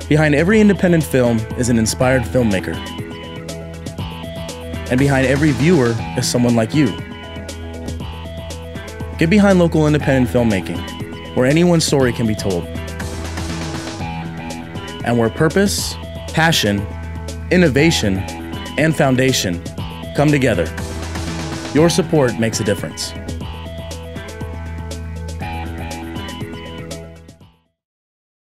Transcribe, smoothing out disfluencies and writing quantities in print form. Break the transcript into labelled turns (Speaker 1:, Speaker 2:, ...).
Speaker 1: Behind every independent film is an inspired filmmaker. And behind every viewer is someone like you. Get behind local independent filmmaking, where anyone's story can be told. And where purpose, passion, innovation, and foundation come together. Your support makes a difference.